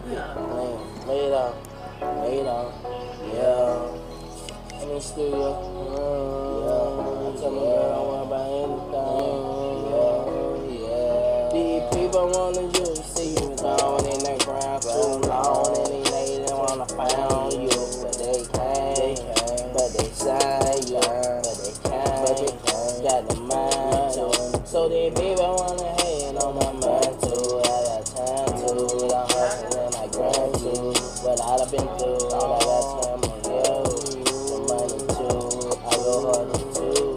Laid out, yeah. In the studio, yeah. I tell my girl I want about anything, yeah. These people wanna you see you gone in the ground too long, and these ladies wanna find you, but they can't, but they shine you, but they can't, got the mind too. So these people wanna hate on my mind too. I got time to, I hustle and I grind too. What I've been through, all I got time on you. The money too, I go harder too.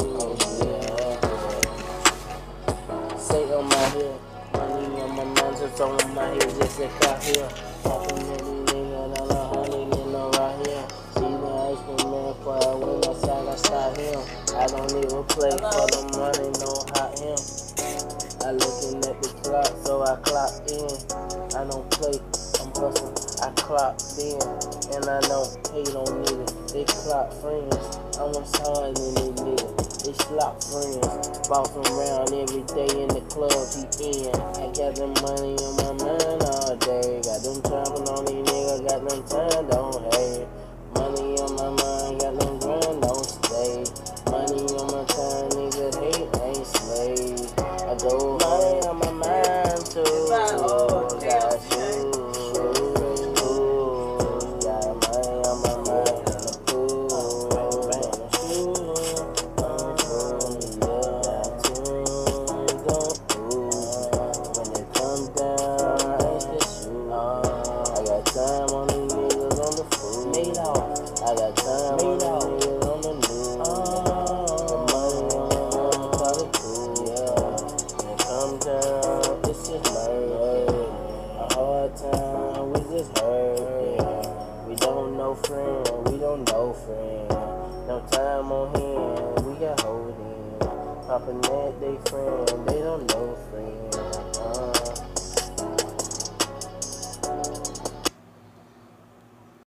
Say on my head, money on my mind, just on my head, just a car here. Popping in these niggas, I know how they get no right here. See the ice cream man for a win outside, I stop him. I don't even play for the money, no hot him. I looking at the clock, so I clock in. I don't play, I'm hustling, I clock in. And I don't hate on niggas, they clock friends. I was hard in these niggas, they slop friends. Boss around every day in the club, he in. I got the money on my mind all day. Got them trapping on these niggas, got them time, don't hate. Money on my mind, got them grind, don't stay. Money on my time, niggas hate, ain't slave. I go money on my mind too. Got shoes, got money on my mind in the pool. When it comes down, it's the shoe. I got time on these niggas on the food. I got time on these niggas on the news. The money on my mind, call it cool. When it comes down, it's just murder. A hard time, we just hurt. We don't know friend, we don't know friend. No time on hand, we got holding. Poppin' that they friend, they don't know friend.